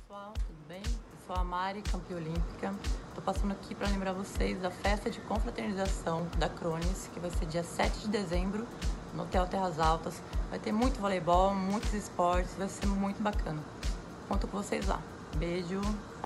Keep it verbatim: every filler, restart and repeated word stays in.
pessoal, tudo bem? Eu sou a Mari, campeã olímpica. Tô passando aqui para lembrar vocês da festa de confraternização da Cronis, que vai ser dia sete de dezembro, no Hotel Terras Altas. Vai ter muito voleibol, muitos esportes, vai ser muito bacana. Conto com vocês lá. Beijo!